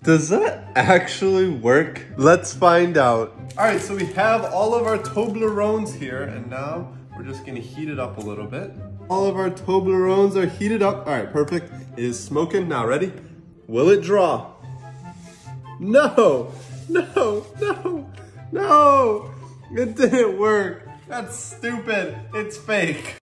Does that actually work? Let's find out. All right, so we have all of our Toblerones here, and now we're just gonna heat it up a little bit. All of our Toblerones are heated up. All right, perfect. It is smoking. Now ready? Will it draw? No, no, no, no. It didn't work. That's stupid. It's fake.